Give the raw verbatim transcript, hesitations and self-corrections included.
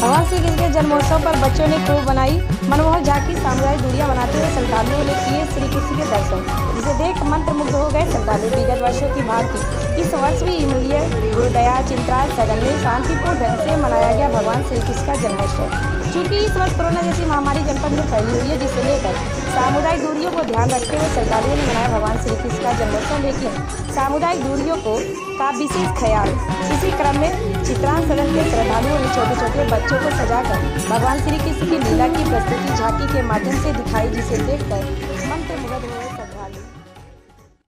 भगवान श्री कृष्ण के जन्मोत्सव पर बच्चों ने खूब बनाई मनमोहक झांकी। सामुदायिक दूरियां बनाते हुए श्रद्धालुओं ने किए श्री कृष्ण के दर्शन, जिसे देख मंत्रमुग्ध हो गए श्रद्धालु। विगत वर्षों की भांति इस वर्ष भी इमलिया गुरुदया चिंतरा सदन में शांतिपूर्ण ढंग से मनाया गया भगवान श्री कृष्ण का जन्मोत्सव। चूँकि इस वर्ष कोरोना जैसी महामारी जनपद में फैली हुई है, जिसे लेकर सामुदायिक दूरियों को ध्यान रखते हुए श्रद्धालुओं ने मनाया भगवान श्री कृष्ण का जन्मोत्सव, लेकिन सामुदायिक दूरियों को का विशेष ख्याल। इसी क्रम में चित्रांश सदन के श्रद्धालुओं ने छोटे छोटे बच्चों को सजाकर भगवान श्री कृष्ण की लीला की प्रस्तुति झांकी के माध्यम से दिखाई, जिसे देखकर